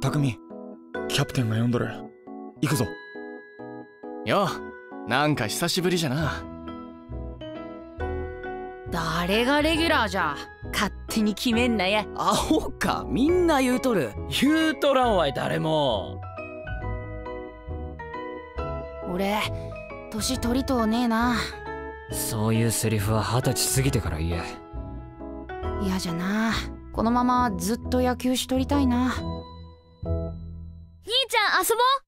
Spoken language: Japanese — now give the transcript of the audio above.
匠、キャプテンが呼んどる。行くぞ。 よ、なんか久しぶりじゃな。 誰がレギュラーじゃ。勝手に決めんなや。 アホか、みんな言うとる。 言うとらんわい誰も。 俺年取りとうねえな。 そういうセリフは20歳過ぎてから言え。 嫌じゃな。このままずっと野球しとりたいな。 兄ちゃん遊ぼう。